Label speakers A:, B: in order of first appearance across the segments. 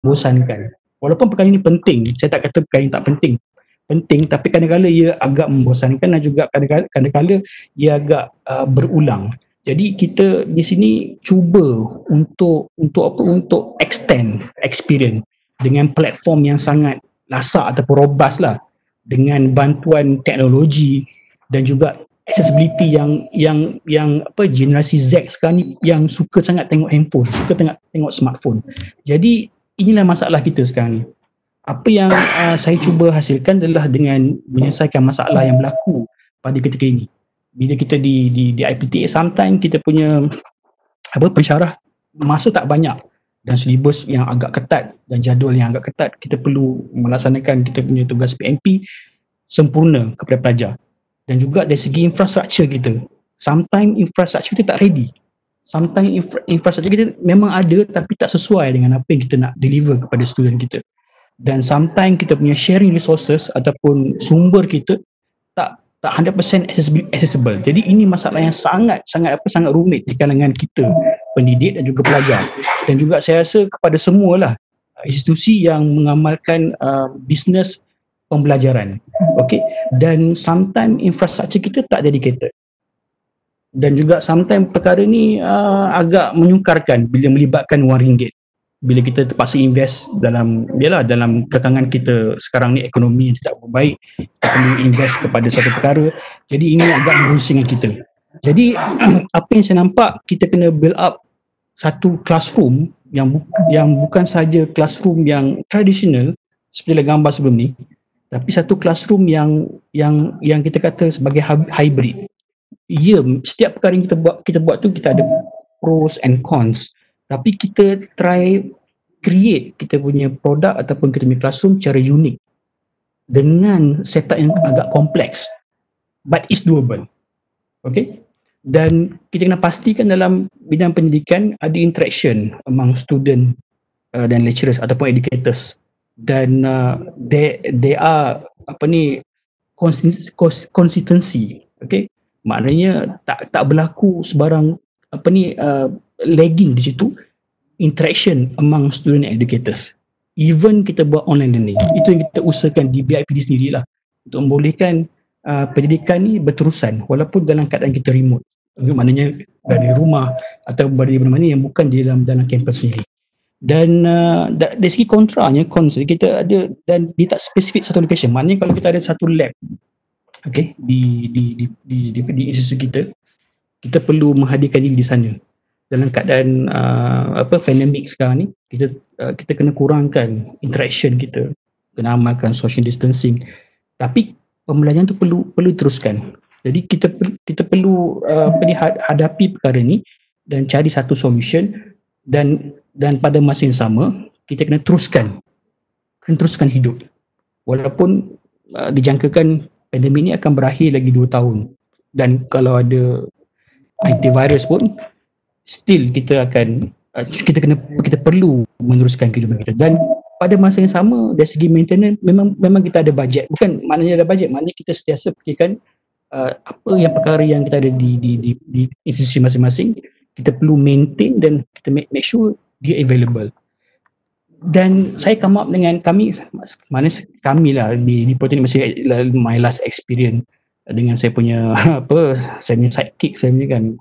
A: membosankan. Walaupun perkara ini penting, saya tak kata perkara ini tak penting. Penting, tapi kadang-kadang ia agak membosankan dan juga kadang-kadang ia agak berulang. Jadi kita di sini cuba untuk extend experience dengan platform yang sangat lasak ataupun robust lah, dengan bantuan teknologi dan juga accessibility yang generasi Z sekarang ni yang suka sangat tengok handphone, suka tengok smartphone. Jadi inilah masalah kita sekarang ni. Apa yang saya cuba hasilkan adalah dengan menyelesaikan masalah yang berlaku pada ketika ini. Bila kita di IPTA, sometimes kita punya pensyarah masa tak banyak dan silibus yang agak ketat dan jadual yang agak ketat, kita perlu melaksanakan kita punya tugas PMP sempurna kepada pelajar. Dan juga dari segi infrastruktur kita, sometimes infrastruktur kita tak ready, sometimes infrastruktur kita memang ada tapi tak sesuai dengan apa yang kita nak deliver kepada student kita. Dan sometimes kita punya sharing resources ataupun sumber kita tak 100% accessible. Jadi ini masalah yang sangat rumit di kalangan kita pendidik dan juga pelajar. Dan juga saya rasa kepada semualah institusi yang mengamalkan bisnes pembelajaran. Okey, dan sometimes infrastruktur kita tak dedicated. Dan juga sometimes perkara ni agak menyukarkan bila melibatkan RM1. Bila kita terpaksa invest dalam kekangan kita sekarang ni, ekonomi yang tidak baik, kita perlu invest kepada satu perkara. Jadi ini agak merusingkan kita. Jadi apa yang saya nampak, kita kena build up satu classroom yang bukan saja classroom yang tradisional seperti gambar sebelum ni, tapi satu classroom yang kita kata sebagai hybrid. Ya, setiap perkara yang kita buat tu kita ada pros and cons. Tapi kita try create kita punya produk ataupun kita punya classroom secara unik dengan setup yang agak kompleks, but it's doable. Okay, dan kita kena pastikan dalam bidang pendidikan ada interaction among student dan lecturers ataupun educators, dan they are consistency. Okay, maknanya tak berlaku sebarang lagging di situ, interaction among student and educators. Even kita buat online learning, itu yang kita usahakan di BIPD sendirilah, untuk membolehkan pendidikan ni berterusan walaupun dalam keadaan kita remote. Maknanya dari rumah atau dari mana-mana yang bukan di dalam kampus sendiri. Dan dari segi kontranya, kita ada, dan dia tak spesifik satu location. Maknanya kalau kita ada satu lab, okay, di institusi kita perlu menghadirkan diri di sana. Dalam keadaan pandemik sekarang ni, kita kena kurangkan interaction kita, kena amalkan social distancing. Tapi pembelajaran tu perlu teruskan. Jadi kita perlu hadapi perkara ni dan cari satu solution, dan pada masa yang sama kita kena teruskan hidup. Walaupun dijangkakan pandemik ni akan berakhir lagi 2 tahun, dan kalau ada antivirus pun still kita perlu meneruskan kehidupan kita. Dan pada masa yang sama dari segi maintenance, memang kita ada bajet. Bukan maknanya ada bajet, maknanya kita sentiasa fikirkan apa yang perkara yang kita ada di institusi masing-masing, kita perlu maintain dan kita make sure dia available. Dan saya come up dengan kami lah di Politeknik Mesir, my last experience dengan saya punya saya punya sidekick, saya punya kan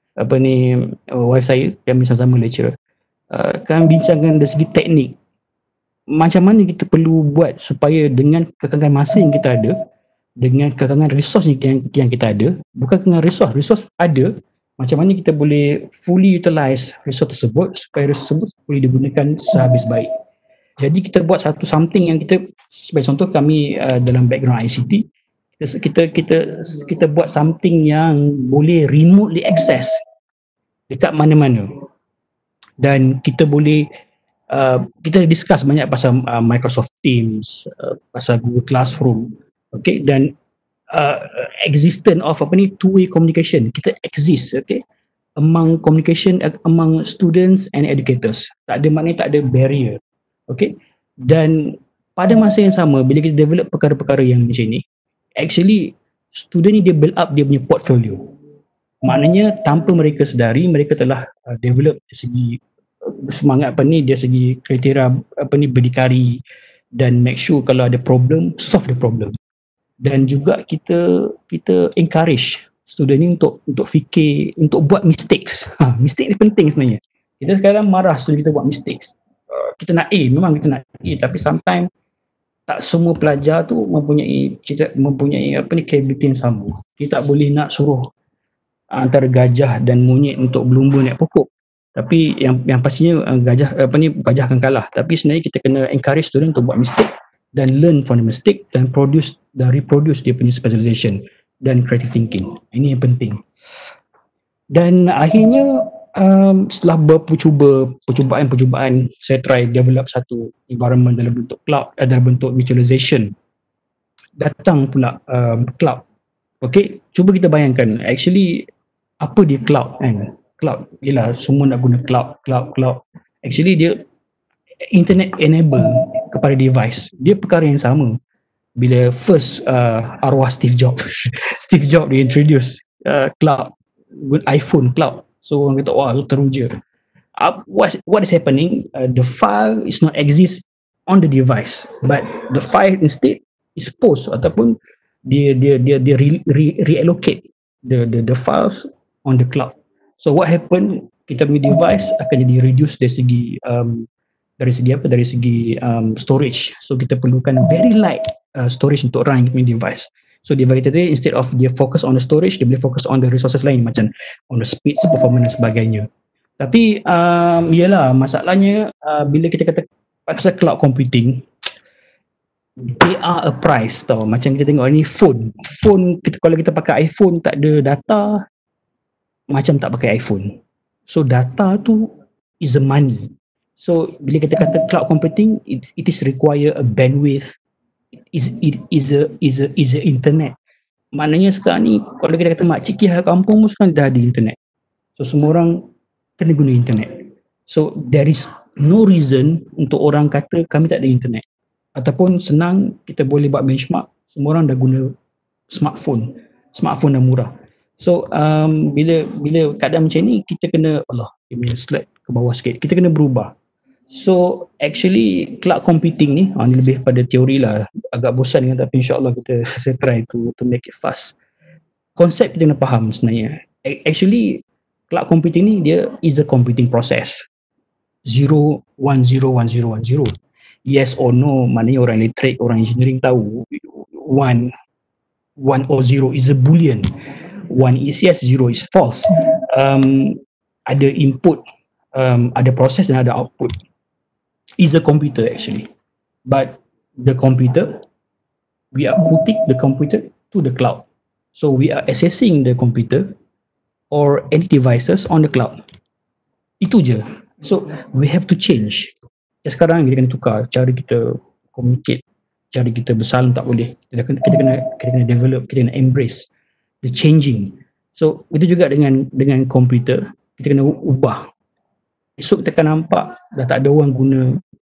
A: wife saya, kami sama-sama lecturer. Kami bincangkan dari segi teknik, macam mana kita perlu buat supaya dengan kekangan masa yang kita ada, dengan kekangan resource yang kita ada, bukan kekangan resource ada, macam mana kita boleh fully utilize resource tersebut supaya resource tersebut boleh digunakan sehabis baik. Jadi kita buat something yang kita, sebagai contoh kami dalam background ICT, kita buat something yang boleh remotely access dekat mana-mana, dan kita boleh kita discuss banyak pasal Microsoft Teams, pasal Google Classroom, okay, dan existence of two-way communication. Kita exist, okay, among communication among students and educators. Tak ada maknanya tak ada barrier, okay. Dan pada masa yang sama, bila kita develop perkara-perkara yang macam ni, actually student ni dia build up dia punya portfolio. Maknanya tanpa mereka sedari, mereka telah develop dari segi semangat apa ni, dia segi kriteria apa ni, berdikari dan make sure kalau ada problem, solve the problem. Dan juga kita encourage student ni untuk fikir, untuk buat mistakes. Mistake ni penting sebenarnya. Kita sekarang marah student kita buat mistakes. Kita nak A, memang kita nak A, tapi sometimes tak semua pelajar tu mempunyai apa ni, capability yang sama. Kita tak boleh nak suruh antara gajah dan monyet untuk berlumba naik pokok. Tapi yang pastinya gajah akan kalah. Tapi sebenarnya kita kena encourage student untuk buat mistake dan learn from the mistake dan produce dan reproduce dia punya specialization dan creative thinking. Ini yang penting. Dan akhirnya setelah percubaan saya try develop satu environment dalam bentuk cloud, dalam bentuk visualization. Datang pula cloud. Okay, cuba kita bayangkan actually apa dia cloud kan. Cloud, yelah semua nak guna cloud. Actually dia internet enable kepada device. Dia perkara yang sama. Bila first arwah Steve Jobs dia introduce cloud, iPhone cloud. So orang kata wah teruja. What is happening? The file is not exist on the device, but the file instead is post ataupun dia reallocate the files on the cloud. So what happen? Kita punya device akan jadi reduce dari segi storage. So kita perlukan very light storage untuk run kita punya device. So device tadi instead of dia focus on the storage, dia boleh focus on the resources lain macam on the speed, performance dan sebagainya. Tapi yalah masalahnya bila kita kata pasal cloud computing, they are a price tau. Macam kita tengok ni phone kita, kalau kita pakai iPhone tak ada data, macam tak pakai iPhone. So data tu is a money. So bila kita kata cloud computing, it is require a bandwidth, it is a internet. Maknanya sekarang ni kalau kita kata makcik kira kampung pun sekarang dah ada internet. So semua orang kena guna internet. So there is no reason untuk orang kata kami tak ada internet. Ataupun senang kita boleh buat benchmark, semua orang dah guna smartphone dah murah. So bila keadaan macam ni, kita kena dia punya slide ke bawah sikit, kita kena berubah. So actually cloud computing ni lebih pada teori lah, agak bosan dengan, tapi insyaAllah saya try to make it fast. Konsep kita kena faham sebenarnya. Actually cloud computing ni dia is a computing process. 0, 1, 0, 1, 0, 1, 0. Yes or no, maknanya orang elektrik, orang engineering tahu 1 or 0 is a boolean. 1 is yes, 0 is false. Ada input, ada proses dan ada output. Is a computer actually. But the computer, we are putting the computer to the cloud. So we are accessing the computer or any devices on the cloud. Itu je. So we have to change. Sekarang kita kena tukar cara kita communicate, cara kita bersalam tak boleh. Kita kena develop, kita kena embrace the changing. So itu juga dengan komputer, kita kena ubah. Esok kita akan nampak dah tak ada orang guna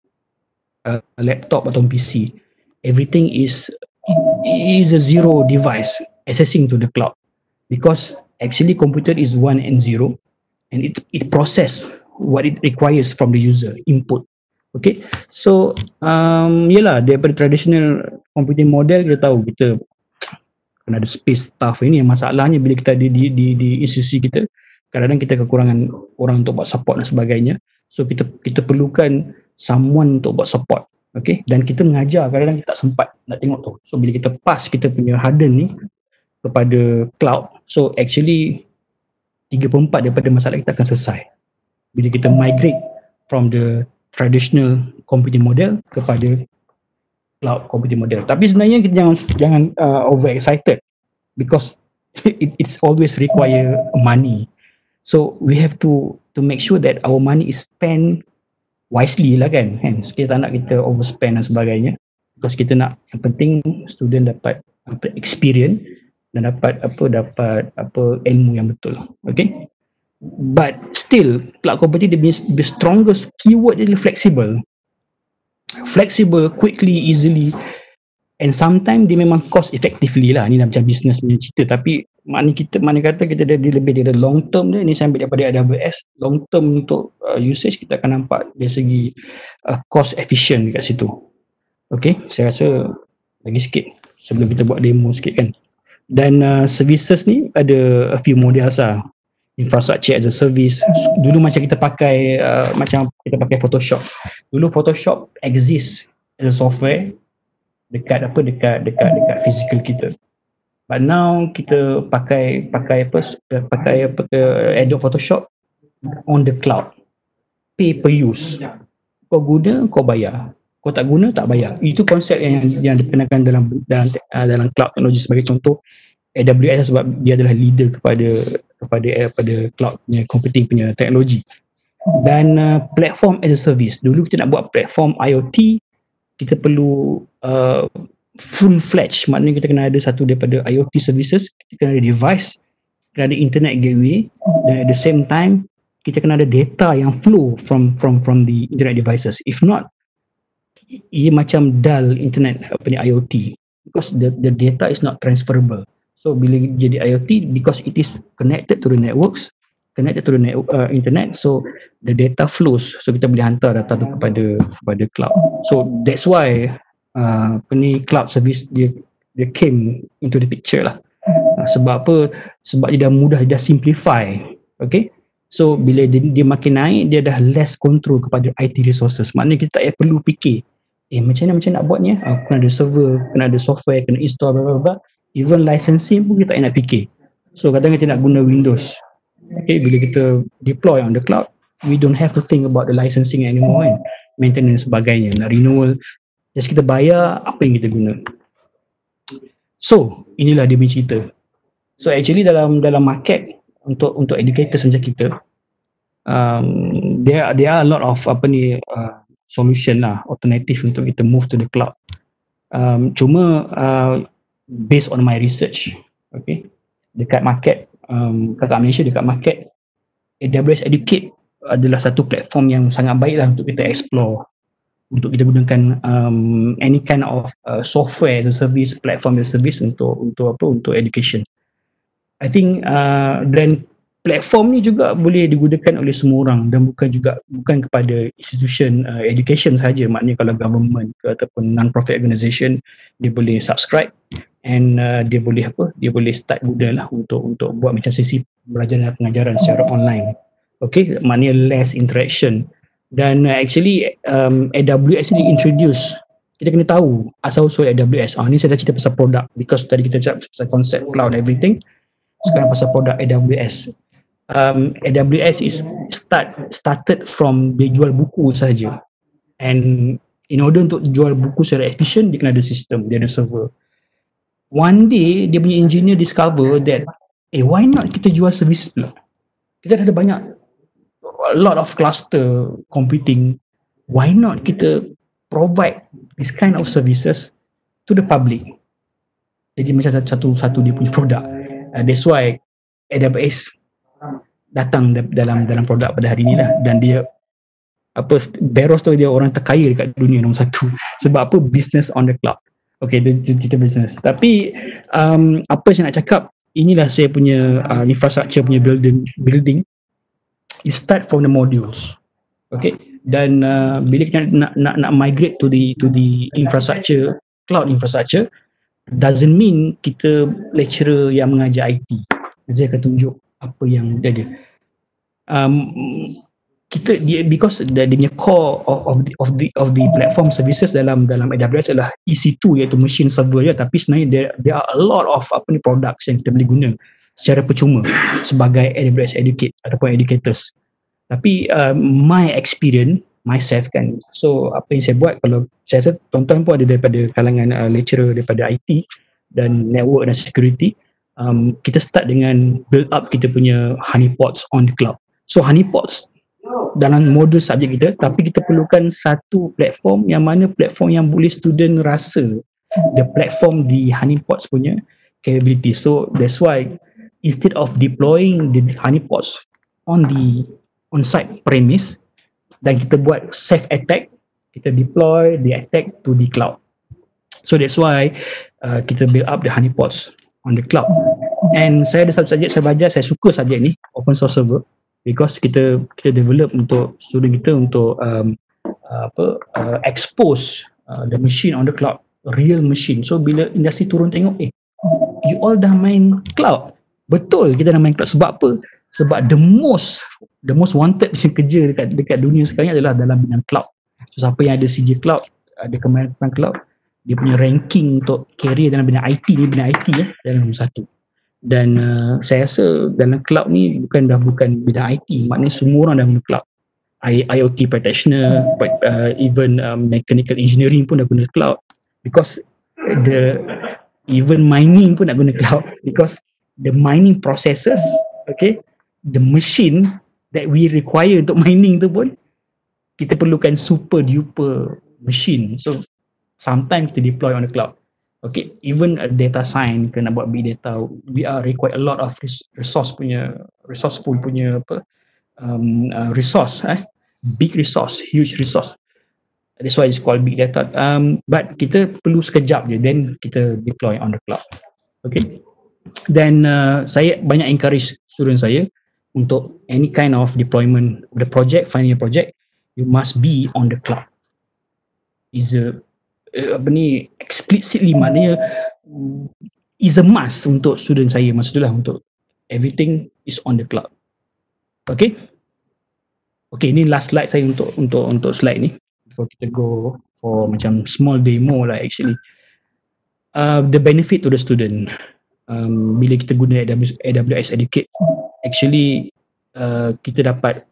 A: laptop atau PC. Everything is a zero device accessing to the cloud, because actually computer is 1 and 0 and it process what it requires from the user input. Okay, so yelah daripada traditional computing model kita tahu kita kena ada space staff. Ini yang masalahnya bila kita ada di institusi kita, kadang-kadang kita kekurangan orang untuk buat support dan sebagainya. So kita perlukan someone untuk buat support. Okay, dan kita mengajar kadang-kadang kita tak sempat nak tengok tu. So bila kita pass kita punya harden ni kepada cloud, so actually 3/4 daripada masalah kita akan selesai bila kita migrate from the traditional computing model kepada cloud computing model. Tapi sebenarnya kita jangan over excited, because it's always require money. So we have to make sure that our money is spent wisely lah kan. So, kita tak nak kita overspend dan sebagainya, because kita nak, yang penting student dapat experience dan dapat ilmu yang betul. Okay, but still cloud computing the strongest keyword dia flexible, quickly, easily, and sometimes dia memang cost effectively lah. Ni dah macam business punya cerita, tapi Mana kata kita dah lebih dari long term dia, ni saya ambil daripada AWS, long term untuk usage kita akan nampak dari segi cost efficient dekat situ. Okay, saya rasa lagi sikit sebelum kita buat demo sikit kan. Dan services ni ada a few models lah. Infrastructure as a service. Dulu macam kita pakai Photoshop. Dulu Photoshop exist as a software dekat physical kita. But now kita pakai Adobe Photoshop on the cloud. Pay per use. Kau guna, kau bayar. Kau tak guna, tak bayar. Itu konsep yang dikenakan dalam cloud teknologi. Sebagai contoh, AWS sebab dia adalah leader kepada cloud punya computing punya teknologi. Dan platform as a service. Dulu kita nak buat platform IoT, kita perlu full-fledged, maknanya kita kena ada satu daripada IoT services, kita kena ada device, kena ada internet gateway, dan at the same time kita kena ada data yang flow from the internet devices. If not, ia macam dull internet IoT, because the data is not transferable. So bila jadi IoT, because it is connected to the networks, connected to the internet, so the data flows, so kita boleh hantar data tu kepada cloud. So that's why cloud service dia came into the picture lah. Sebab apa? Sebab dia dah mudah, dia dah simplify. Okay, so bila dia makin naik, dia dah less control kepada IT resources. Maknanya kita tak perlu fikir macam mana nak buat ni, kena ada server, kena ada software, kena install bla bla bla. Even licensing pun kita tak nak fikir. So kadang kita nak guna Windows. Okay, bila kita deploy on the cloud, we don't have to think about the licensing anymore kan, maintenance sebagainya, nak renewal, just kita bayar apa yang kita guna. So inilah dia punya cerita. So actually dalam market untuk educators macam kita, there are a lot of solution lah, alternative untuk kita move to the cloud. Cuma based on my research, okay, dekat market, kat Malaysia dekat market, AWS Educate adalah satu platform yang sangat baik lah untuk kita explore, untuk kita gunakan any kind of software as a service, platform as a service untuk education. I think dan platform ni juga boleh digunakan oleh semua orang, dan bukan kepada institution education sahaja. Maknanya kalau government ke ataupun non-profit organisation, dia boleh subscribe and dia boleh start guna lah untuk buat macam sesi belajar dan pengajaran secara online. Okay, maknanya less interaction. Dan actually AWS ni introduce, kita kena tahu asal-usul AWS. Ni saya dah cerita pasal produk, because tadi kita cakap pasal konsep cloud everything. Sekarang pasal produk AWS. AWS is started from dia jual buku saja, and in order untuk jual buku secara efisien, dia kena ada sistem, dia ada server. One day dia punya engineer discover that why not kita jual servis pula. Kita ada banyak, a lot of cluster computing, why not kita provide this kind of services to the public. Jadi macam satu dia punya produk. That's why AWS datang dalam produk pada hari ni lah, dan dia Barrows tu dia orang terkaya dekat dunia nombor satu. Sebab apa? Business on the cloud. Okay, dia cerita business. Tapi apa saya nak cakap, inilah saya punya infrastructure punya building. It start from the modules. Okay, dan bila kita nak migrate to the infrastructure, cloud infrastructure, doesn't mean kita lecturer yang mengajar IT. Saya akan tunjuk apa yang dia ada. Because dia punya core of the platform services dalam AWS adalah EC2, iaitu machine server je, tapi sebenarnya there are a lot of products yang kita boleh guna secara percuma sebagai AWS Educate ataupun educators. Tapi my experience myself kan, so apa yang saya buat, kalau saya rasa tuan-tuan pun ada daripada kalangan lecturer daripada IT dan network dan security, kita start dengan build up kita punya honeypots on the cloud. So honeypots dalam modul subjek kita, tapi kita perlukan satu platform yang mana platform yang boleh student rasa the platform di honeypots punya capability. So that's why instead of deploying the honeypots on the on-site premise dan kita buat safe attack, kita deploy the attack to the cloud. So that's why kita build up the honeypots on the cloud. And saya ada satu subjek saya belajar, saya suka subjek ni, open source server, because kita develop untuk student kita untuk expose the machine on the cloud, real machine. So bila industri turun tengok, you all dah main cloud. Betul kita dah main cloud. Sebab apa? Sebab the most wanted kerja dekat dunia sekarang adalah dalam bidang cloud. So siapa yang ada CJ Cloud, ada kemahiran cloud, dia punya ranking untuk career dalam bidang IT ni, dalam nombor satu. Dan saya rasa dalam cloud ni bukan bidang IT, maknanya semua orang dah guna cloud. IoT practitioner, even mechanical engineering pun dah guna cloud, because even mining pun nak guna cloud, because the mining processes, okay, the machine that we require untuk mining tu pun kita perlukan super duper machine. So sometimes kita deploy on the cloud. Okay, even a data science kena buat big data, we are require a lot of resourceful punya resource, big resource, huge resource. That's why it's called big data. But kita perlu sekejap je, then kita deploy on the cloud. Okay. Then saya banyak encourage student saya untuk any kind of deployment the project, finding a project, you must be on the cloud. Is a explicitly, maknanya is a must untuk student saya. Maksudnya untuk everything is on the cloud. Okay. Okay, ini last slide saya untuk slide ni. Before kita go for macam small demo lah actually. The benefit to the student. Bila kita guna AWS Educate, actually kita dapat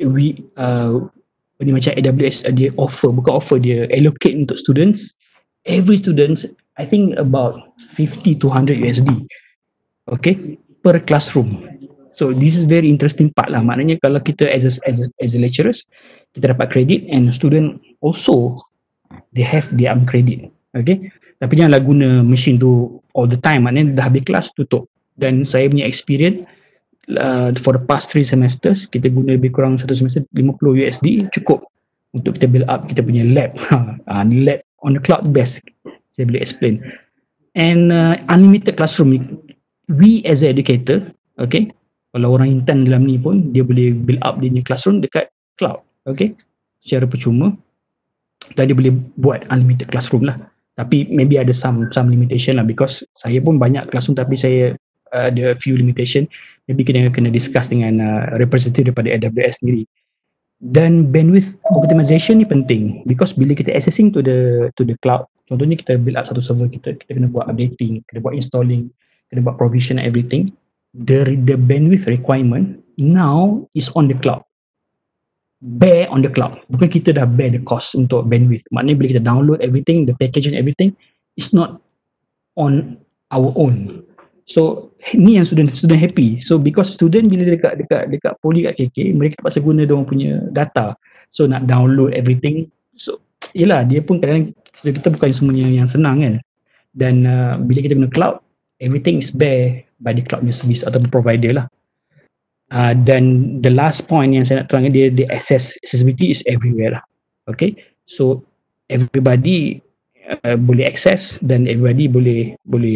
A: ini macam AWS dia dia allocate untuk students. Every students I think about 50 to 100 USD, okay, per classroom. So this is very interesting part lah. Maknanya kalau kita as a lecturers, kita dapat credit, and student also they have their own credit. Okay, tapi janganlah guna machine tu all the time, maknanya dah habis kelas tutup. Dan saya punya experience for the past 3 semesters, kita guna lebih kurang satu semester 50 USD cukup untuk kita build up kita punya lab. Lab on the cloud best, saya boleh explain. And unlimited classroom, we as an educator, okay, kalau orang intern dalam ni pun dia boleh build up dia punya classroom dekat cloud, okay, secara percuma, dan dia boleh buat unlimited classroom lah. Tapi maybe ada some limitation lah, because saya pun banyak classroom tapi saya ada few limitation. Maybe kena discuss dengan representative daripada AWS sendiri. Dan bandwidth optimization ni penting, because bila kita accessing to the cloud, contohnya kita build up satu server, kita kena buat updating, kena buat installing, kena buat provision everything. The bandwidth requirement now is on the cloud, bear on the cloud. Bukan kita dah bear the cost untuk bandwidth. Maknanya bila kita download everything, the package and everything, it's not on our own. So ni yang student happy. So because student bila dekat poly kat KK, mereka terpaksa guna diorang punya data. So nak download everything. So yelah, dia pun kadang-kadang kita bukan semuanya yang senang kan. Dan bila kita guna cloud, everything is bear by the cloud service atau provider lah. Dan the last point yang saya nak terangkan, dia accessibility is everywhere lah. Okay, so everybody boleh access, dan everybody boleh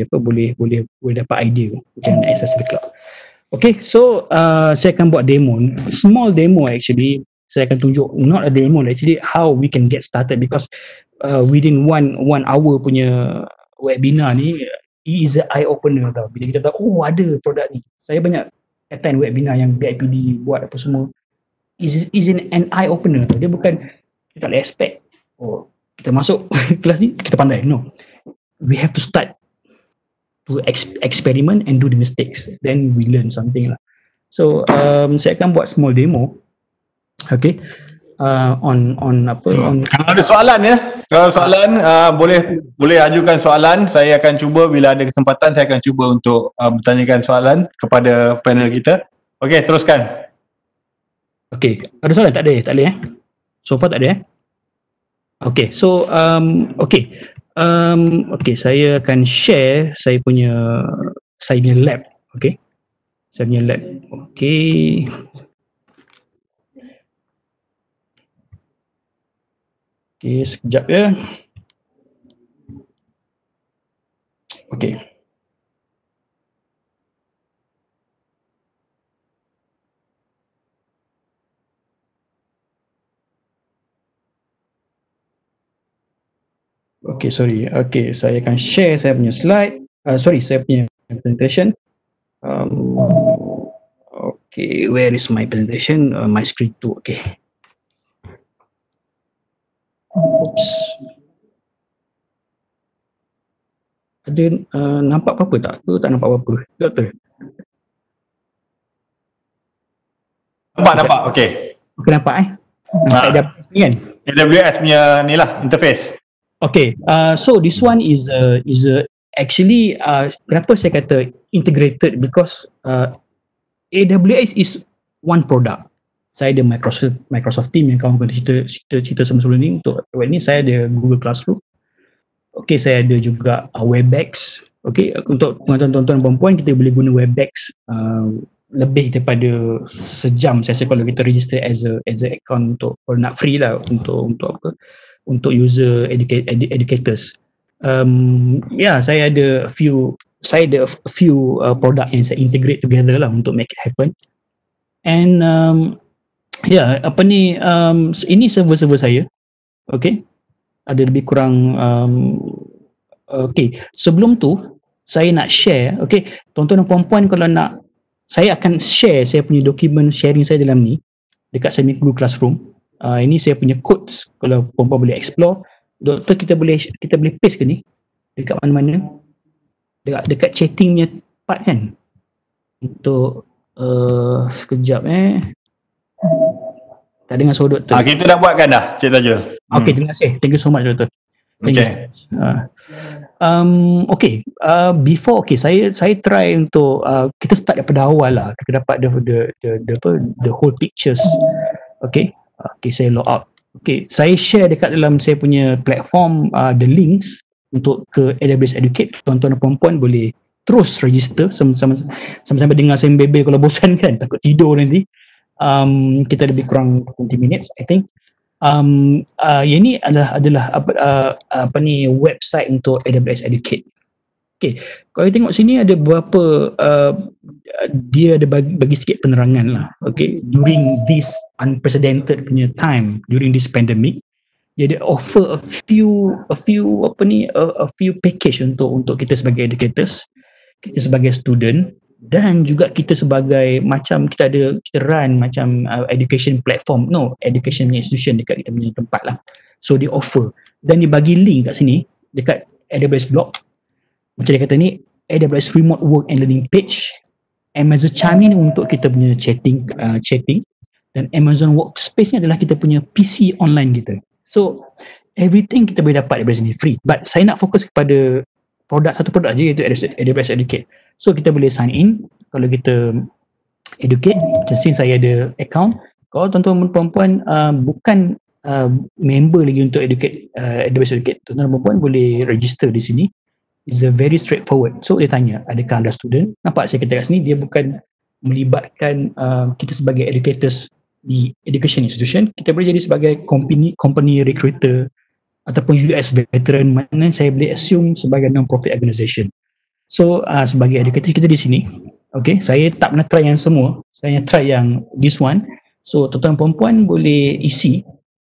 A: dapat idea macam nak access the cloud. Okay, so saya akan buat demo, small demo actually. Saya akan tunjuk, not a demo actually, how we can get started, because within one hour punya webinar ni, it is an eye opener tau. Bila kita tahu, ada produk ni. Saya banyak attend webinar yang BIPD buat apa semua. Is an eye opener tau. Dia bukan, kita tak boleh expect, kita masuk kelas ni, kita pandai. No. We have to start to experiment and do the mistakes. Then we learn something lah. So, saya akan buat small demo. Okay. On
B: kalau ada soalan ya, kalau soalan boleh ajukan soalan. Saya akan cuba, bila ada kesempatan saya akan cuba untuk bertanyakan soalan kepada panel kita. Okey, teruskan.
A: Okey, ada soalan? Tak ada so far tak ada Okay, so okay, saya akan share saya punya lab. Okay, saya punya lab. Okay. Okay, sekejap ya. Okay. Okay, sorry. Okay, saya akan share saya punya slide. Saya punya presentation. Okay, where is my presentation? My screen 2. Okay. Oops. Ada nampak apa-apa tak? Aku tak nampak apa-apa. Doktor?
B: Nampak. Okay.
A: Okay, nampak Nampak kan?
B: AWS punya ni lah, interface.
A: Okay, so this one is actually kenapa saya kata integrated, because AWS is one product. Saya ada Microsoft Team yang kawan-kawan cerita sebelum ni. Untuk web ni saya ada Google Classroom. Okay, saya ada juga Webex. Okay, untuk tuan-tuan perempuan kita boleh guna Webex lebih daripada sejam saya rasa kalau kita register as a account untuk, kalau nak free lah untuk apa, untuk user educators. Saya ada a few product yang saya integrate together lah untuk make it happen. And ini server saya. Okay, ada lebih kurang okay, sebelum tu saya nak share. Okay, tuan-tuan dan puan-puan, kalau nak, saya akan share saya punya dokumen sharing saya dalam ni dekat saya punya Google Classroom. Ini saya punya codes, kalau puan-puan boleh explore. Doktor, kita boleh paste ke ni dekat mana-mana, dekat chattingnya part kan, untuk sekejap tak dengar suara doktor.
B: Kita dah buatkan dah, Cik Tajul.
A: Okay, terima kasih. Thank you so much, doktor.
B: Okay.
A: Before saya try untuk kita start daripada awal lah. Kita dapat the whole pictures. Okay, saya log out. Okay, saya share dekat dalam saya punya platform the links untuk ke AWS Educate. Tuan-tuan dan puan-puan boleh terus register sama-sama dengar saya bebel. Kalau bosan kan, takut tidur nanti. Kita lebih kurang 20 minutes I think. Yang ni adalah website untuk AWS Educate. Okay, kalau you tengok sini ada beberapa dia ada bagi sikit penerangan lah. Okay, during this unprecedented punya time, during this pandemic, dia ada offer a few package untuk kita sebagai educators, kita sebagai student, dan juga kita sebagai kita run macam education platform, education institution dekat kita punya tempat lah. So dia offer dan dia bagi link kat sini dekat AWS blog. Macam dia kata ni, AWS Remote Work and Learning page, Amazon Chime ni untuk kita punya chatting, dan Amazon Workspace ni adalah kita punya PC online kita. So everything kita boleh dapat daripada sini free. But saya nak fokus kepada satu produk je, iaitu AWS Educate. So kita boleh sign in kalau kita educate. Since saya ada account, kalau tuan-tuan perempuan bukan member lagi untuk AWS Educate, tuan-tuan perempuan boleh register di sini. It's a very straightforward. So dia tanya, adakah anda student? Nampak saya kata kat sini, dia bukan melibatkan kita sebagai educators di education institution. Kita boleh jadi sebagai company recruiter ataupun US veteran, mana saya boleh assume sebagai non-profit organisation. So sebagai educator kita di sini. Okay, saya tak pernah try yang semua, saya try yang this one. So tuan-tuan perempuan boleh isi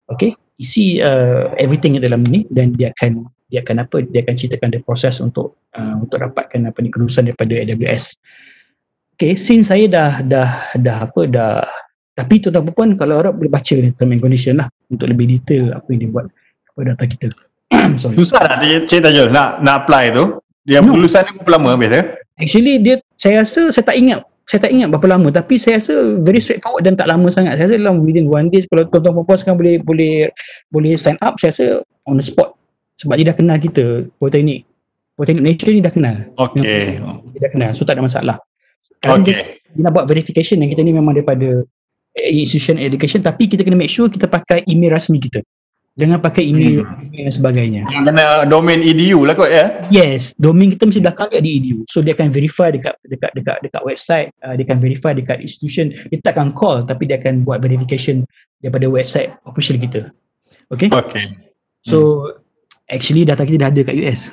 A: everything dalam ni, dan dia akan ceritakan the proses untuk dapatkan kelulusan daripada AWS. Okay, since saya dah tapi tuan-tuan perempuan kalau harap boleh baca ni term and condition lah untuk lebih detail apa yang dia buat kepada data kita.
B: Susah tak Cik Tajul nak apply tu? Dia kelulusan ni berapa lama biasa?
A: Actually saya rasa saya tak ingat berapa lama, tapi saya rasa very straightforward dan tak lama sangat. Saya rasa dalam within 1 day, kalau tuan-tuan perempuan sekarang boleh sign up, saya rasa on the spot. Sebab dia dah kenal kita, Politeknik Malaysia ni dah kenal.
B: Okay.
A: Dia dah kenal, so tak ada masalah. Sekarang dia nak buat verification yang kita ni memang daripada institution education, tapi kita kena make sure kita pakai email rasmi kita. Jangan pakai email dan sebagainya.
B: Yang kena domain edu lah kot ya?
A: Yes, domain kita mesti dah kali di edu. So dia akan verify dekat website, dia akan verify dekat institution. Dia tak akan call, tapi dia akan buat verification daripada website official kita. Okay? So actually data kita dah ada kat US.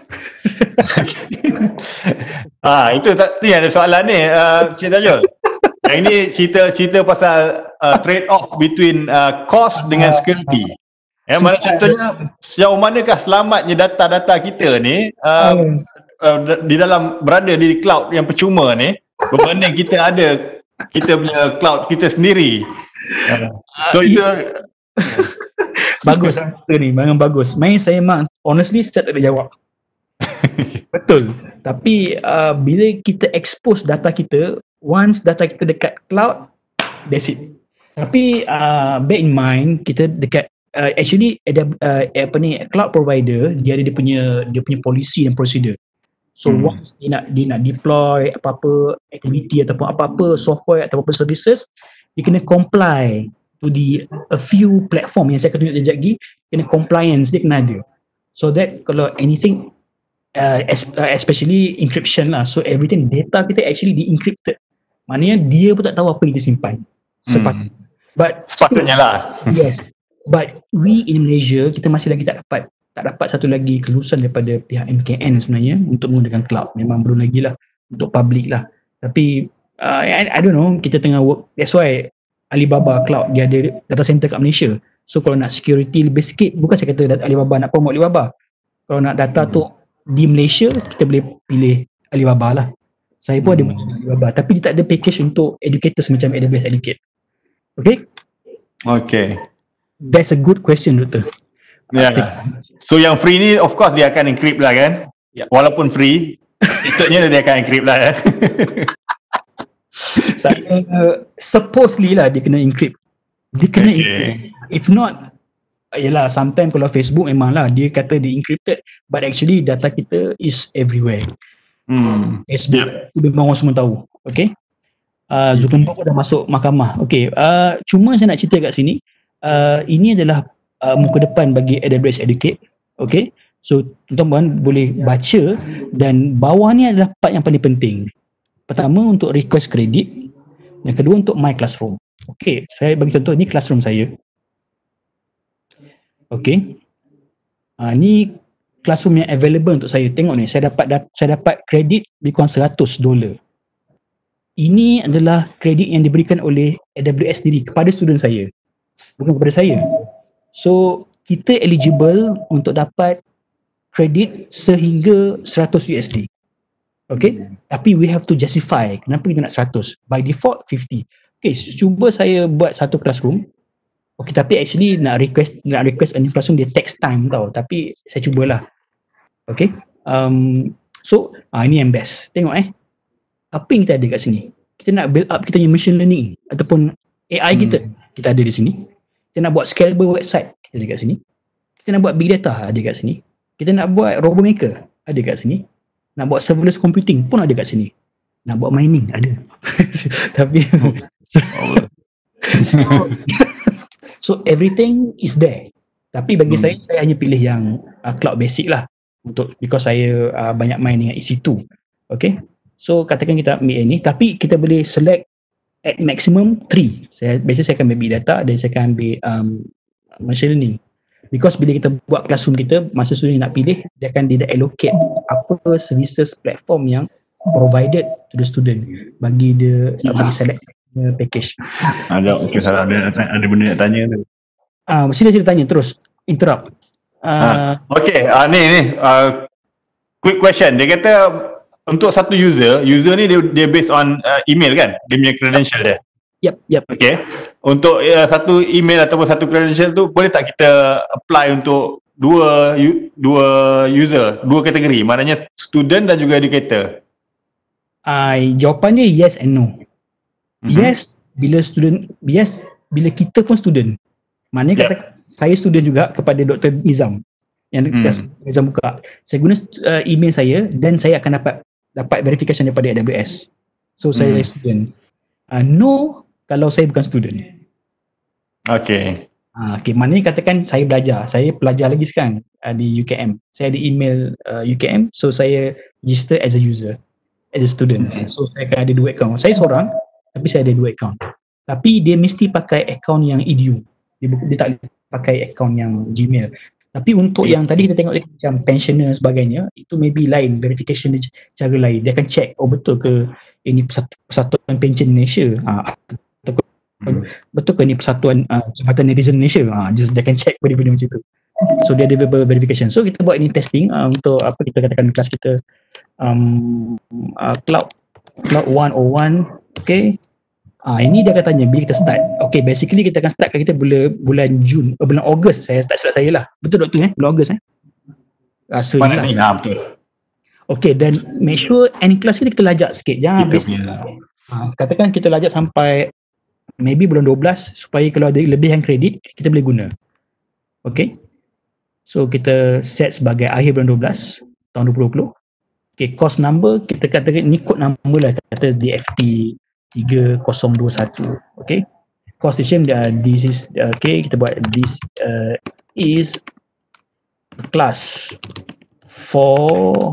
B: Itu ni ada soalan ni, Cik Tajul. Yang ini cerita pasal trade off between cost dengan security. Mana contohnya sejauh manakah selamatnya data-data kita ni di dalam berada di cloud yang percuma ni, berbanding kita punya cloud kita sendiri. So itu
A: bagus ni, memang bagus. Saya memang honestly saya tak ada jawab. Betul. Tapi bila kita expose data kita, once data kita dekat cloud, that's it. Tapi bear in mind kita dekat actually ada cloud provider, dia ada dia punya policy dan prosedur. So once dia nak deploy apa-apa activity ataupun apa-apa software atau apa-apa services, dia kena comply to a few platform yang saya akan tunjuk sekejap lagi, kena compliance dia kena ada. So that kalau anything especially encryption lah, so everything data kita actually di-encrypted. Maknanya dia pun tak tahu apa yang dia simpan.
B: Sepatutnya lah.
A: Yes. But we in Malaysia, kita masih lagi tak dapat satu lagi kelulusan daripada pihak MKN sebenarnya untuk menggunakan cloud. Memang belum lagi lah untuk public lah. Tapi I don't know, kita tengah work. That's why Alibaba Cloud dia ada data center kat Malaysia. So kalau nak security lebih sikit, bukan saya kata Alibaba nak promote Alibaba. Kalau nak data tu di Malaysia, kita boleh pilih Alibaba lah. Saya pun ada guna Alibaba, tapi dia tak ada package untuk educators macam AWS Educate. Okay? That's a good question, Doktor.
B: So yang free ni of course dia akan encrypt lah kan? Walaupun free, ikutnya dia akan encrypt lah ya.
A: Saya supposedly lah dia kena encrypt. Dia kena encrypt. If not, yelah sometimes kalau Facebook memang lah dia kata dia encrypted, but actually data kita is everywhere. Facebook memang orang semua tahu. Okay, Zuckerberg pun dah masuk mahkamah. Okay, cuma saya nak cerita kat sini, ini adalah muka depan bagi AWS Educate. Okay, so tuan-tuan boleh baca, dan bawah ni adalah part yang paling penting. Pertama untuk request kredit, yang kedua untuk My Classroom. Okay, saya bagi contoh, ni classroom saya. Okay, ni classroom yang available untuk saya. Tengok ni, saya dapat kredit lebih kurang $100. Ini adalah kredit yang diberikan oleh AWS sendiri kepada student saya, bukan kepada saya. So kita eligible untuk dapat kredit sehingga $100. Okay, tapi we have to justify kenapa kita nak 100. By default 50. Okay, cuba saya buat satu classroom. Okay, tapi actually nak request a new classroom dia takes time tau, tapi saya cubalah. Okay, so ini yang best. Tengok apa yang kita ada kat sini. Kita nak build up kita punya machine learning ataupun AI kita ada di sini. Kita nak buat scalable website, kita ada kat sini. Kita nak buat big data, ada kat sini. Kita nak buat robot maker, ada kat sini. Nak buat serverless computing pun ada kat sini. Nak buat mining, ada. Tapi so everything is there. Tapi bagi saya hanya pilih yang cloud basic lah, because saya banyak main dengan EC2. Okay, so katakan kita ambil ini, tapi kita boleh select at maximum 3. Biasanya saya akan ambil big data dan saya akan ambil machine learning. Because bila kita buat classroom kita, masa student nak pilih, dia akan allocate apa services platform yang provided to the student, bagi dia bagi select package.
B: Ada benda nak tanya tu.
A: Sila tanya terus, interrupt.
B: Ni quick question. Dia kata untuk satu user ni dia based on email kan? Dia punya credential dia.
A: Yep.
B: Okay. Untuk satu email ataupun satu credential tu, boleh tak kita apply untuk dua user, dua kategori? Maknanya student dan juga educator.
A: Jawapannya yes and no. Yes bila kita pun student. Maknanya kata saya student juga kepada Dr. Nizam yang Nizam buka. Saya guna email saya dan saya akan dapat verification daripada AWS. So saya student. No kalau saya bukan student. Okay, maknanya katakan saya pelajar lagi sekarang di UKM. Saya ada email UKM, so saya register as a user, as a student. So saya akan ada 2 account. Saya seorang, tapi saya ada 2 account. Tapi dia mesti pakai account yang edu. Dia tak pakai account yang Gmail. Tapi untuk yang tadi kita tengok macam pensioner sebagainya, itu maybe lain, verification dia cara lain. Dia akan check, betul ke ini Persatuan Pension Malaysia, Betul ke ni persatuan Jabatan Netizen Malaysia? Dia akan check benda-benda macam tu. So dia ada verification. So kita buat ini testing untuk apa kita katakan kelas kita Cloud 101. Okay. Ini dia akan tanya bila kita start. Okay, basically kita akan start kita bulan Jun, bulan Ogos saya tak silap saya lah. Betul Doktor bulan Ogos rasanya lah.
B: Betul.
A: Okay, dan make sure end class kita lajak sikit. Jangan habis. Katakan kita lajak sampai maybe bulan 12 supaya kalau ada lebihan kredit kita boleh guna. Okay. So kita set sebagai akhir bulan 12 tahun 2020. Okay, course number kita katakan ni kod number lah, kata DFT 3021. Okay. Course station this is okay, kita buat this is class for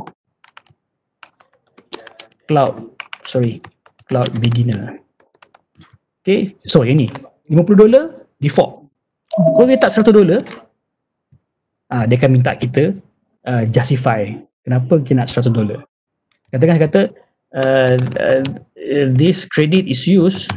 A: cloud beginner. Okay, so yang ni $50 default. Kalau kita tak $100, dia akan minta kita justify kenapa kita nak $100. Kata this credit is used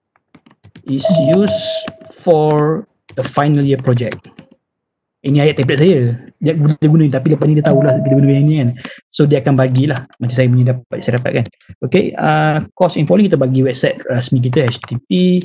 A: for the final year project. Ini ayat template saya. Dia boleh guna ni, tapi lepas ni dia tahulah kita guna ini kan. So dia akan bagilah macam saya dapatkan. Okay, course info ni kita bagi website rasmi kita http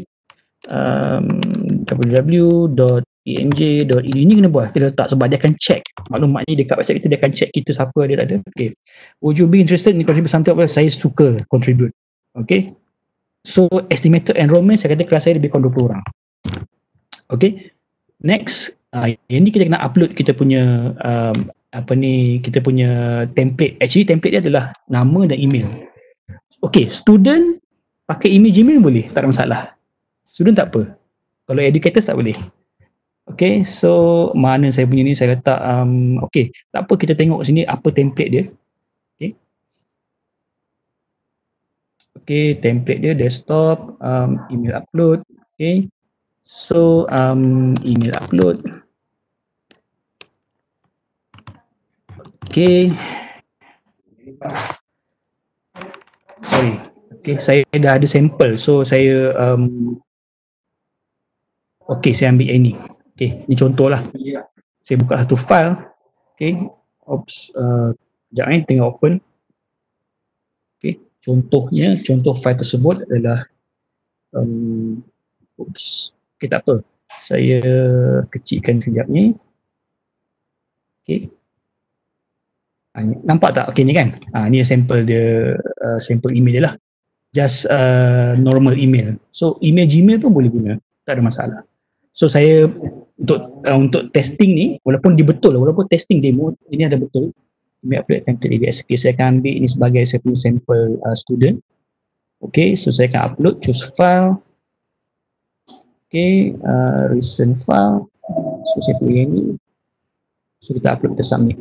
A: www.enj.edu. Ini kena buat, kita letak sebab dia akan check maklumat ni dekat website kita, dia akan check kita siapa dia tak ada. Okay, would you be interested in contribute something? Saya suka contribute. Okay, so estimated enrollment saya kata kelas saya lebih kurang 20 orang. Okay, next yang ni kita kena upload kita punya kita punya template. Actually template dia adalah nama dan email. Okay, student pakai email Gmail boleh, tak ada masalah. Student tak apa. Kalau educators tak boleh. Okay, so mana saya punya ni saya letak okay, tak apa, kita tengok sini apa template dia. Okay, template dia desktop, email upload. Okay, so email upload. Okay, sorry. Okay, saya dah ada sampel, so saya okay, saya ambil ini. Okay, ni contoh lah. Saya buka satu file. Okay, sekejap tengok open. Okay, contohnya, contoh file tersebut adalah okay, tak apa, saya kecilkan sekejap ni. Okay, nampak tak? Okay, ni kan, ni sampel dia, sampel email dia lah. Just normal email. So email Gmail pun boleh guna, tak ada masalah. So saya untuk testing ni, walaupun dia betul, walaupun testing demo ini ada betul, email upload template ABS. Okay, saya akan ambil ini sebagai saya punya sampel student. Okay, so saya akan upload, choose file. Okay, recent file. So saya pilih ini. So kita upload, kita submit.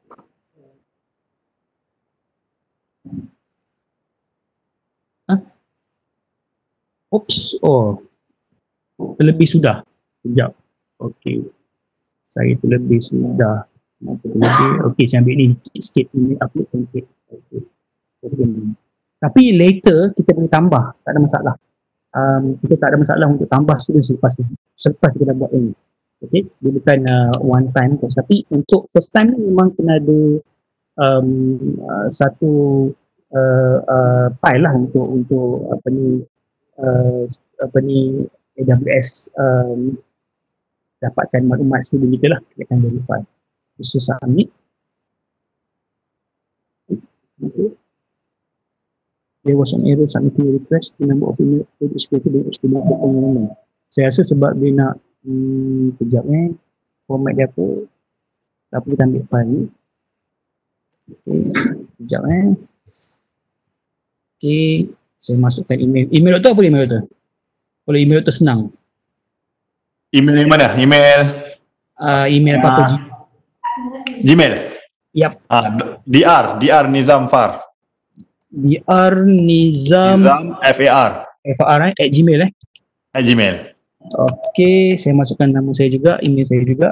A: Oops, terlebih sudah. Sekejap. Okey. Saya terlebih sudah. Okey, saya ambil ni sikit ini upload template. Okey. Tapi later kita boleh tambah, tak ada masalah. Kita tak ada masalah untuk tambah selepas kita dah buat ini. Okey, dia bukan one time, tapi untuk first time ni memang kena ada satu file lah untuk AWS dapatkan maklumat student kita lah, kita akan verify. So submit. Okay. There was an error submitting request, the number of email is created by student pengumuman. Saya rasa sebab dia nak kejap format dia apa, tapi kita ambil file ni. Okay, sekejap Okay, saya masukkan email. Email doktor apa email doktor? Kalau email doktor senang.
B: Email yang mana?
A: Email apa tu?
B: Gmail?
A: Yap.
B: DR Nizam Far.
A: DR Nizam
B: FAR
A: at Gmail
B: At Gmail.
A: Okay, saya masukkan nama saya juga, email saya juga.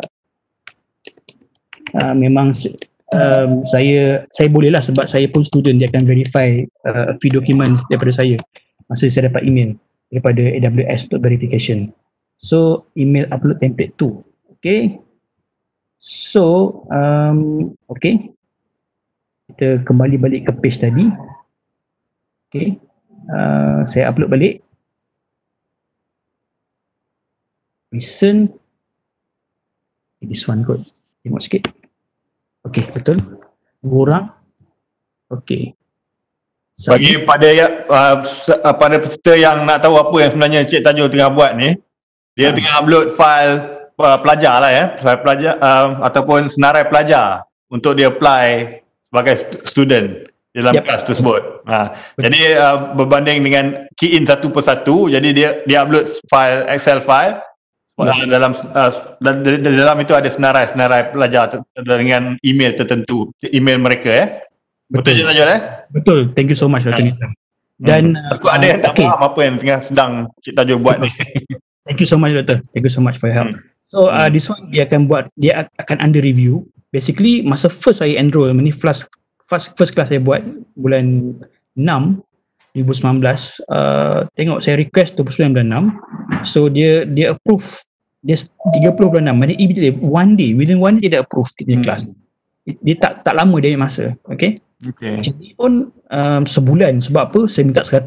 A: Memang saya boleh lah sebab saya pun student, dia akan verify few documents daripada saya masa saya dapat email. daripada AWS untuk verification. So email upload template tu. Okay. So okay, kita kembali balik ke page tadi. Okay, saya upload balik. Recent. This one kot. Tengok sikit. Okay, betul. 2 orang. Okay.
B: Bagi pada peserta yang nak tahu apa yang sebenarnya Cik Tajul tengah buat ni, dia tengah upload file pelajar lah ya, file pelajar ataupun senarai pelajar untuk dia apply sebagai student dalam kelas tersebut. Jadi berbanding dengan key in satu persatu, jadi dia upload file Excel file dalam itu ada senarai pelajar dengan email tertentu, email mereka ya. Betul je Tajul
A: Betul. Thank you so much Dr. Nisam. Dan
B: takut ada yang tak faham apa yang tengah sedang Cik Tajul buat ni.
A: Thank you so much Doctor. Thank you so much for your help. So this one dia akan under review. Basically masa first saya enroll ni first class saya buat bulan 6 2019, tengok saya request 29 bulan 6. So dia approve dia 30 bulan 6. Maknanya immediately within one day dia approve kita punya kelas. Dia tak lama dia masa. Okay. Jadi pun sebulan, sebab apa? Saya minta 100.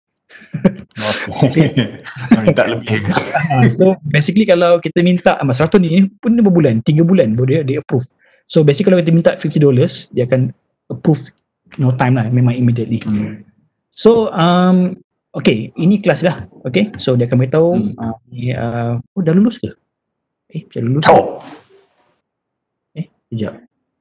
B: Minta lebih.
A: So basically kalau kita minta 100 ni pun dia berbulan, 3 bulan baru dia approve. So basically kalau kita minta $50, dia akan approve no time lah, memang immediately. So okay, ini kelas dah. Okay, so dia akan beritahu dah lulus ke? Dah lulus. Sekejap.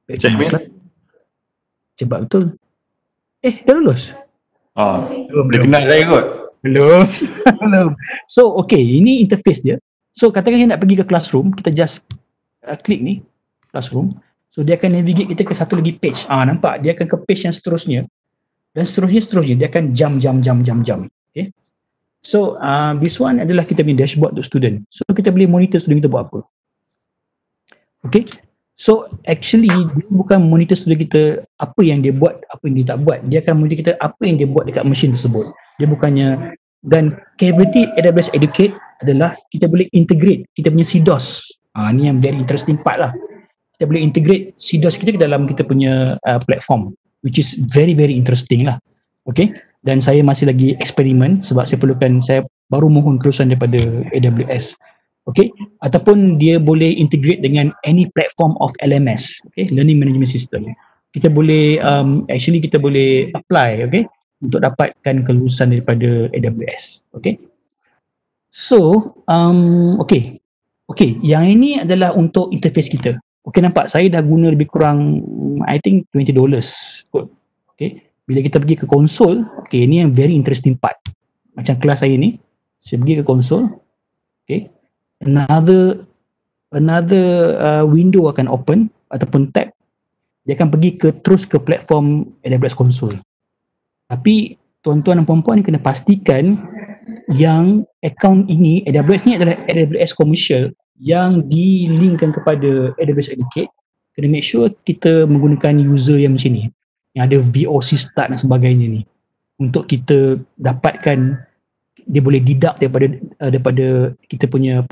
A: Cepat betul. Dah lulus?
B: Boleh kenal saya kot?
A: Belum. So okay, ini interface dia. So katakan kita nak pergi ke classroom, kita just klik ni classroom. So dia akan navigate kita ke satu lagi page. Nampak? Dia akan ke page yang seterusnya. Dan seterusnya dia akan jam. Okay. So this one adalah kita punya dashboard untuk student. So kita boleh monitor student kita buat apa. Okay. So actually dia bukan monitor student kita apa yang dia buat, apa yang dia tak buat. Dia akan monitor kita apa yang dia buat dekat mesin tersebut. Dia bukannya, dan capability AWS Educate adalah kita boleh integrate kita punya CDOS. Ni yang very interesting part lah. Kita boleh integrate CDOS kita ke dalam kita punya platform, which is very very interesting lah. Okay. Dan saya masih lagi eksperimen sebab saya baru mohon kelulusan daripada AWS. Okay, ataupun dia boleh integrate dengan any platform of LMS, okay, Learning Management System. Kita boleh kita boleh apply, okay, untuk dapatkan kelulusan daripada AWS. Okay. So okay, yang ini adalah untuk interface kita. Okay, nampak saya dah guna lebih kurang I think $20 kot. Okay, bila kita pergi ke konsol, okay, ini yang very interesting part. Macam kelas saya ni, saya pergi ke konsol, okay, another window akan open ataupun tab. Dia akan pergi terus ke platform AWS Console. Tapi tuan-tuan dan puan-puan kena pastikan yang account ini, AWS ni adalah AWS commercial yang dilinkkan kepada AWS Educate. Kena make sure kita menggunakan user yang macam ni, yang ada VOC start dan sebagainya ni, untuk kita dapatkan, dia boleh deduct daripada kita punya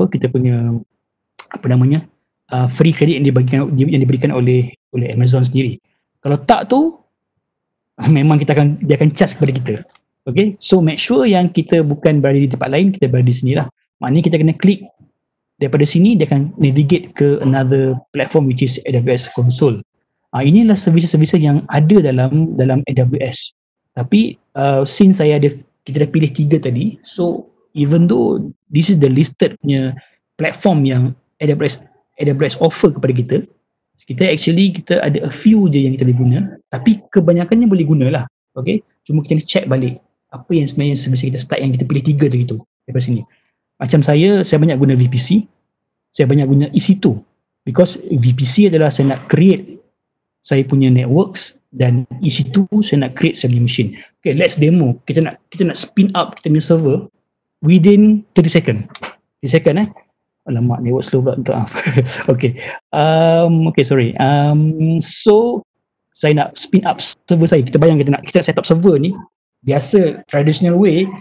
A: free credit yang diberikan oleh Amazon sendiri. Kalau tak tu memang dia akan charge kepada kita. Okay, so make sure yang kita bukan berada di tempat lain, kita berada di sini lah. Maknanya kita kena klik daripada sini, dia akan navigate ke another platform which is AWS Console. Inilah servis-servis yang ada dalam AWS. Tapi since kita dah pilih 3 tadi, so even though this is the listed punya platform yang AWS offer kepada kita, kita ada a few je yang kita boleh guna, tapi kebanyakannya boleh guna lah. Okay, cuma kita check balik apa yang sebenarnya servis kita start, yang kita pilih 3 tadi tu daripada sini. Macam saya banyak guna VPC, saya banyak guna EC2, because VPC adalah saya nak create saya punya networks, dan EC2 saya nak create saya punya machine. Okay, let's demo. Kita nak spin up kita punya server within 30 second. 30 second Alamak, network slow pula, minta maaf. Okay. Okay, sorry. So saya nak spin up server saya. Kita bayang kita nak set up server ni biasa traditional way,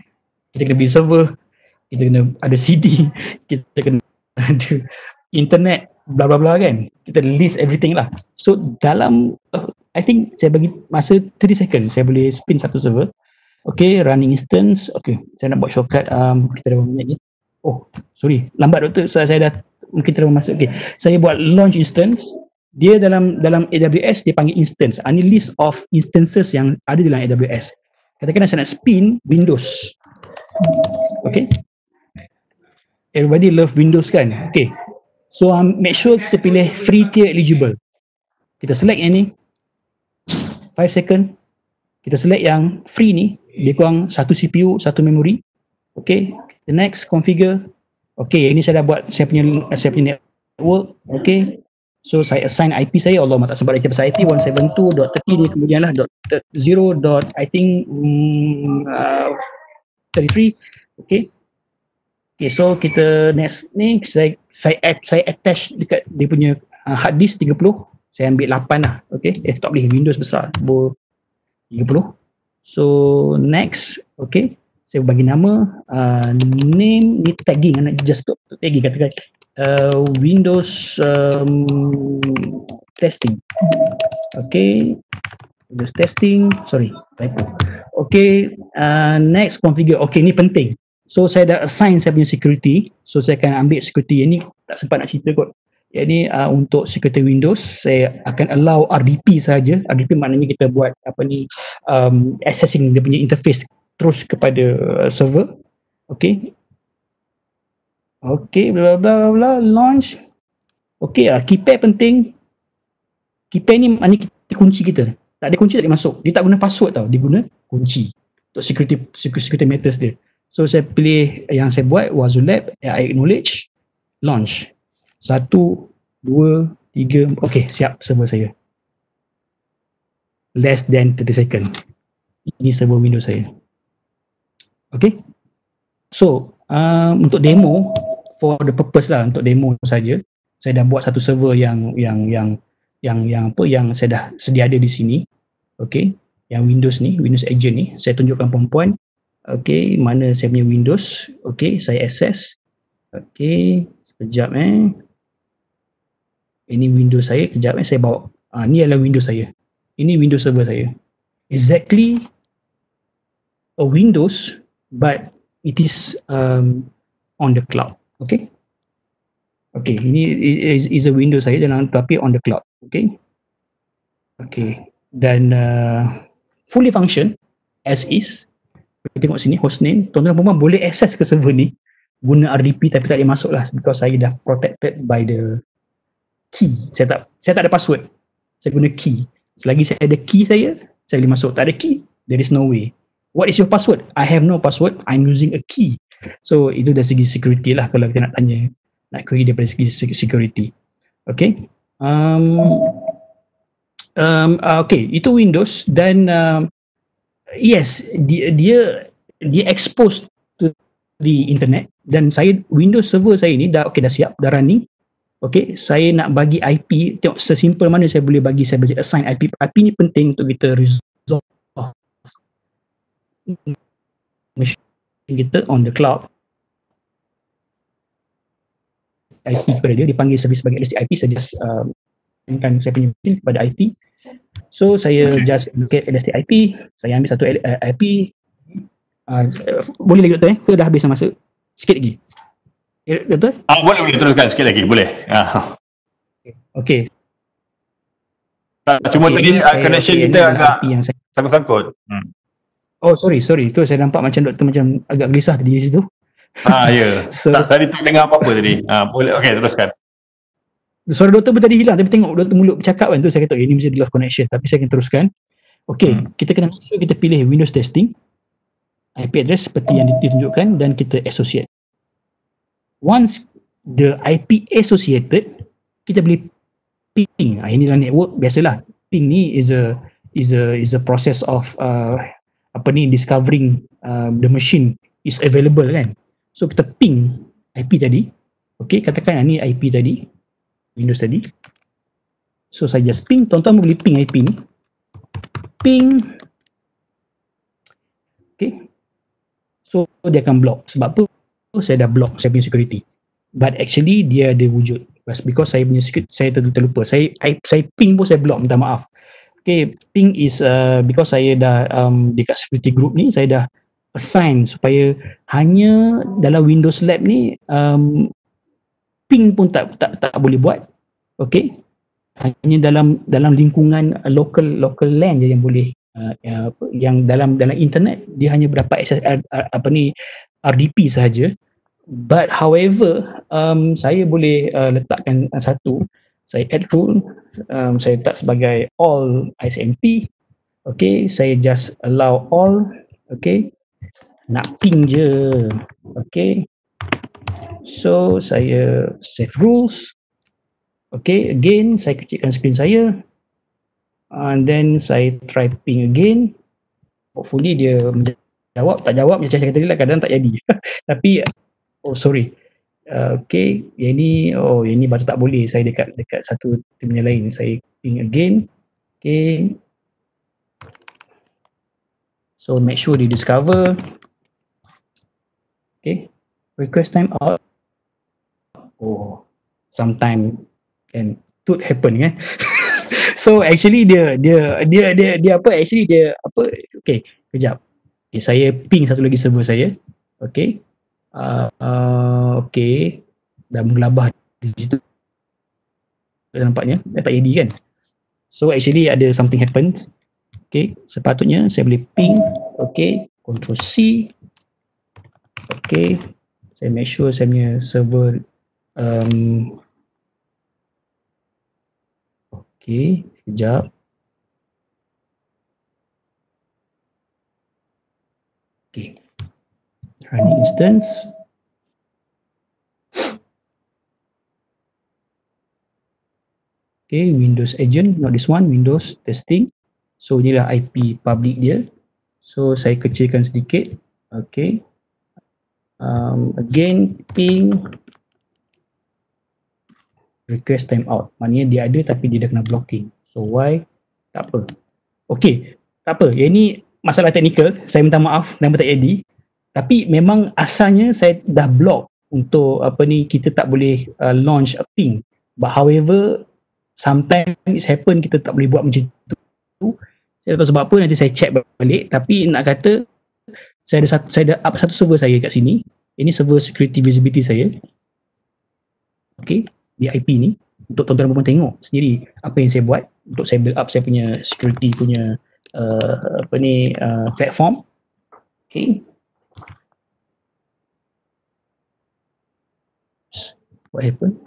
A: kita kena beli server, kita kena ada CD, kita kena ada internet, bla bla bla kan. Kita list everything lah. So dalam I think saya bagi masa 30 second saya boleh spin satu server. Okay, running instance. Okay, saya nak buat shortcut. Kita dah berapa minit ni? Oh, sorry, lambat doktor. Saya dah mungkin terlalu masuk. Okay, saya buat launch instance. Dia dalam AWS dia panggil instance. Ini list of instances yang ada dalam AWS. Katakan saya nak spin Windows. Okay, everybody love Windows kan? Okay, so make sure kita pilih free tier eligible. Kita select yang ni 5 second. Kita select yang free ni, dia kurang satu CPU, satu memori. Okay, the next configure. Okay, ini saya dah buat saya punya network. Okay, so saya assign IP saya. Allah tak sebab dia pasal IP 172.30 ni, kemudian lah .0. I think 33. Okay. Okay, so kita next saya attach dekat dia punya hard disk 30. Saya ambil 8 lah. Okay, tak boleh, Windows besar 30. So next, okay, saya bagi nama name ni tagging, nak just tagging, katakan Windows testing. Okay, Windows testing, sorry typo. Okay, next configure. Okay, ni penting. So saya dah assign saya punya security. So saya akan ambil security yang ni, tak sempat nak cerita kot. Yang ni untuk security Windows saya akan allow RDP saja. RDP maknanya kita buat accessing dia punya interface terus kepada server. Okay. Okay, bla bla bla, launch. Okay, keypad penting. Keypad ni maknanya kunci kita. Tak ada kunci tak boleh masuk. Dia tak guna password tau, dia guna kunci untuk security matters dia. So saya pilih yang saya buat Wazoo Lab, I acknowledge, launch. 1, 2, 3, okay, siap server saya. Less than 30 second. Ini server Windows saya. Okay. So, untuk demo, for the purpose lah, untuk demo saja, saya dah buat satu server yang saya dah sedia ada di sini. Okay. Yang Windows ni, Windows Agent ni, saya tunjukkan perempuan. Okay, mana saya punya Windows. Okay, saya access. Okay, sekejap ini Windows saya, kejap saya bawa. Ni adalah Windows saya. Ini Windows server saya. Exactly a Windows, but it is on the cloud. Okay. Okay, ini is a Windows saya dan tapi on the cloud. Okay. Okay. Dan fully function as is. Kita tengok sini hostname. Tuan-tuan dan puan boleh access ke server ni guna RDP tapi tak boleh masuk lah because saya dah protected by the key. Saya tak ada password. Saya guna key. Selagi saya ada key saya boleh masuk. Tak ada key, there is no way. What is your password? I have no password. I'm using a key. So itu dari segi security lah kalau kita nak tanya, nak query daripada segi security. Okay. Okay, itu Windows dan yes, dia exposed to the internet dan saya Windows server saya ni dah siap, dah running. Okay, saya nak bagi IP, tengok sesimpel mana saya boleh bagi, saya boleh assign IP. IP ni penting untuk kita resolve machine kita on the cloud. IP kepada dia, dipanggil servis sebagai LST IP, saya just saya punya machine kepada IP. So saya just get LST IP, saya ambil satu IP. Boleh lagi doktor ke dah habis masa? Sikit lagi. Betul?
B: Boleh teruskan sikit lagi, boleh.
A: Okay.
B: Cuma tadi connection kita agak sangkut-sangkut.
A: Oh sorry, tu saya nampak macam doktor macam agak gelisah tadi di situ.
B: Ya. So, tadi tak dengar apa-apa tadi. Boleh, okay, teruskan.
A: Suara doktor pun tadi hilang, tapi tengok doktor mulut bercakap kan, tu saya kata ini mesti lost connection, tapi saya akan teruskan. Okay, kita kena make sure kita pilih Windows testing, IP address seperti yang ditunjukkan dan kita associate. Once the IP associated, kita boleh ping. Inilah network, biasalah. Ping ni is a process of discovering the machine is available kan. So kita ping IP tadi. Okay, katakan ni IP tadi, Windows tadi. So saya just ping, tuan-tuan boleh ping IP ni. Ping. Okay. So dia akan block. Sebab apa? Saya dah block saya punya security. But actually dia ada wujud. Because saya punya security, saya terlupa. Saya ping pun saya block, minta maaf. Okay, ping is because saya dah dekat security group ni, saya dah assign supaya hanya dalam Windows Lab ni ping pun tak boleh buat. Okay, hanya dalam lingkungan local LAN je yang boleh yang dalam internet dia hanya berdapat akses RDP sahaja. But however saya boleh letakkan satu, saya add rule, saya letak sebagai all ISMP. Okay, saya just allow all. Okay, nak ping je. Okay, so saya save rules. Okay, again saya kecilkan screen saya, and then saya try ping again. Hopefully dia menjawab. Tak jawab macam saya kata tadi lah, kadang tak jadi. Tapi sorry. Okay, yang ni baru tak boleh. Saya dekat satu terminal lain. Saya ping again. Okay, so make sure dia discover. Okay, request time out. Sometime can could happen kan. So actually dia apa, actually dia apa, okay, kejap. Okay, saya ping satu lagi server saya. Okay, okay, dah menggelabah di situ nampaknya, tak jadi kan. So actually ada something happens. Okay, sepatutnya saya boleh ping. Okay, Ctrl C. Okay, saya make sure saya punya server okay, sekejap. Okay, running instance. Okay, Windows agent, not this one, Windows testing. So inilah IP public dia. So saya kecilkan sedikit. Okay, again ping request timeout. Maknanya dia ada tapi dia dah kena blocking. So why? Tak apa. Okay, tak apa. Yang ni masalah teknikal. Saya minta maaf nama tak jadi. Tapi memang asalnya saya dah block untuk kita tak boleh launch a ping. But however, sometimes it happen kita tak boleh buat macam tu. Saya tak tahu sebab apa, nanti saya check balik. Tapi nak kata saya ada up satu server saya kat sini. Ini server security visibility saya. Okay, di IP ni untuk tuan-tuan dan puan tengok sendiri apa yang saya buat untuk saya build up saya punya security punya platform. Okay, what happened?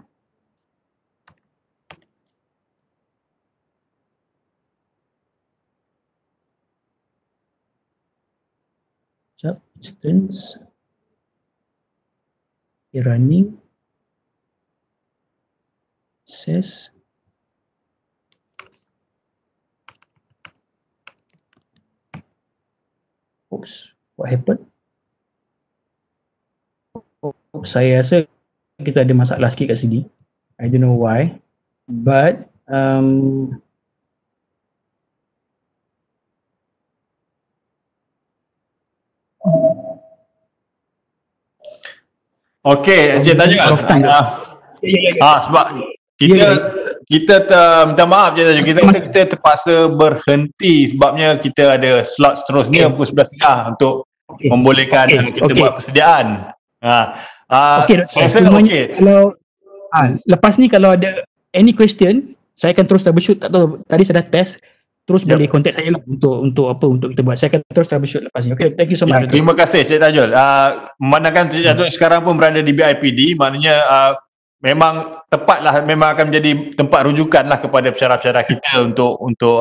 A: Instance running says oops, what happened? Saya rasa kita ada masalah sikit kat sini. I don't know why, but
B: okay, Encik Tajul. Sebab kita minta maaf je Tajul. Kita terpaksa berhenti sebabnya kita ada slot seterusnya pukul 11.30 untuk membolehkan kita buat persediaan.
A: Okay, semuanya kalau lepas ni kalau ada any question, saya akan terus troubleshoot. Tak tahu tadi saya dah test, terus boleh contact saya lah untuk kita buat. Saya akan terus troubleshoot lepas ni. Okay, thank you so much.
B: Terima kasih Cik Tajul. Memandangkan Cik Tajul sekarang pun berada di BIPD, maknanya memang tepatlah, memang akan menjadi tempat rujukan lah kepada pensyarah-pensyarah kita untuk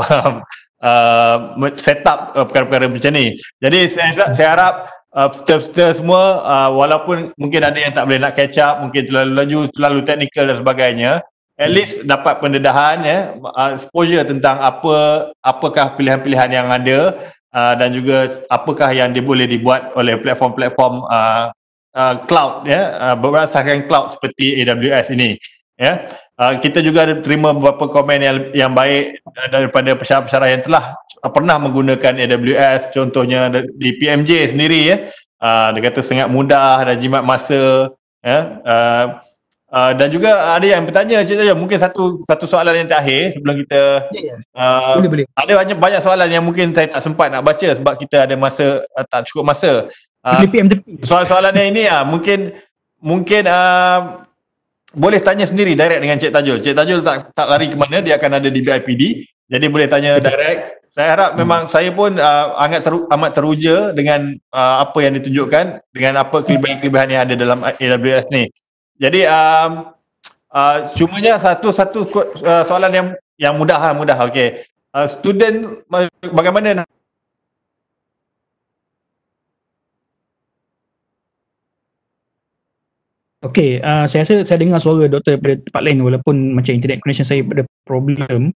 B: set up perkara-perkara macam ni. Jadi saya harap peserta semua, walaupun mungkin ada yang tak boleh nak catch up, mungkin terlalu laju, terlalu teknikal dan sebagainya, at least dapat pendedahan, exposure tentang apakah pilihan-pilihan yang ada, dan juga apakah yang boleh dibuat oleh platform-platform cloud, berdasarkan cloud seperti AWS ini. Kita juga ada terima beberapa komen yang baik daripada pensyarah-pensyarah yang telah pernah menggunakan AWS, contohnya di PMJ sendiri, Dia kata sangat mudah dan jimat masa. Dan juga ada yang bertanya, Cik Tajul, mungkin satu soalan yang terakhir sebelum kita
A: Boleh.
B: ada banyak soalan yang mungkin saya tak sempat nak baca sebab kita ada masa, tak cukup masa. Soalan-soalan yang ini mungkin boleh tanya sendiri direct dengan Cik Tajul. Cik Tajul tak lari ke mana, dia akan ada di BIPD. Jadi boleh tanya direct. Saya harap memang saya pun amat teruja dengan apa yang ditunjukkan, dengan apa kelebihan-kelebihan yang ada dalam AWS ni. Jadi cumanya satu soalan yang mudah. Okey. Student bagaimana
A: Okey, saya rasa saya dengar suara doktor pada tempat lain walaupun macam internet connection saya ada problem.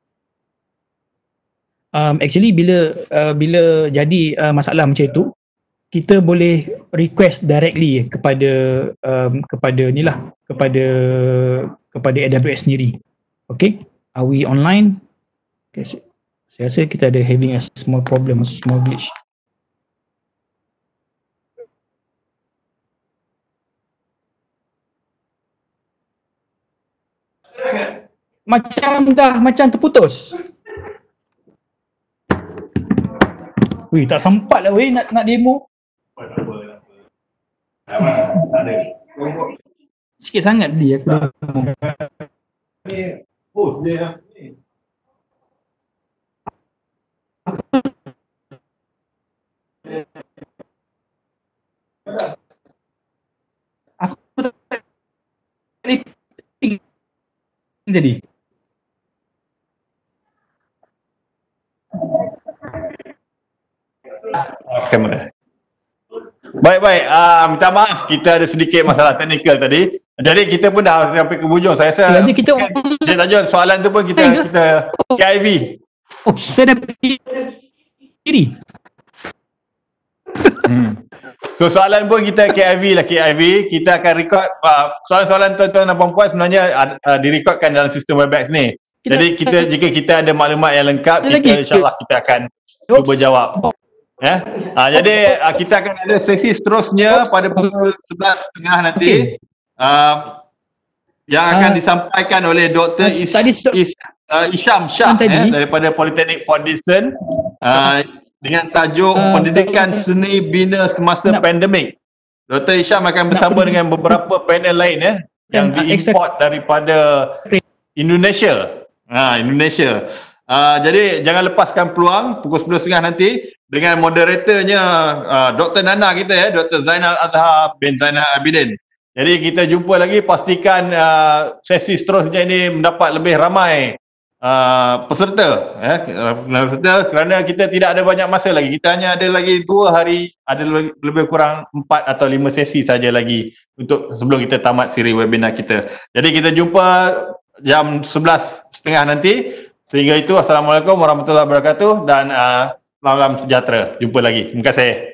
A: Actually bila jadi masalah macam itu, kita boleh request directly kepada AWS sendiri. Okay, are we online? Okay, saya rasa kita ada having a small problem, a small glitch. Macam terputus. Wih, tak sempat lah nak demo. Tak ada. Sikit sangat dia aku. Post dia. Aku tadi.
B: Kamera. Baik. Minta maaf, kita ada sedikit masalah teknikal tadi. Jadi kita pun dah sampai ke hujung. Saya rasa Cik Tajul, soalan tu pun kita KIV.
A: Oh, saya dah diri.
B: So soalan pun kita KIV. Kita akan record soalan-soalan tuan-tuan dan puan-puan sebenarnya direkodkan dalam sistem Webex ni. Jadi jika kita ada maklumat yang lengkap, insyaAllah kita akan cuba jawab. Jadi kita akan ada sesi seterusnya pada pukul 11.30 nanti. Yang akan disampaikan oleh Dr. Isham Shah daripada Politeknik Port Dickson dengan tajuk Pendidikan Seni Bina Semasa Pandemik. Dr. Isham akan bersama dengan beberapa panel lain yang diimport daripada Indonesia. Indonesia. Jadi jangan lepaskan peluang pukul 10.30 nanti dengan moderatornya Dr. Nana kita Dr. Zainal Azhar bin Zainal Abidin. Jadi kita jumpa lagi, pastikan sesi seterusnya ini mendapat lebih ramai peserta kerana kita tidak ada banyak masa lagi. Kita hanya ada lagi 2 hari, ada lebih kurang 4 atau 5 sesi saja lagi untuk sebelum kita tamat siri webinar kita. Jadi kita jumpa jam 11.30 nanti. Sehingga itu, Assalamualaikum warahmatullahi wabarakatuh dan salam sejahtera. Jumpa lagi. Terima kasih.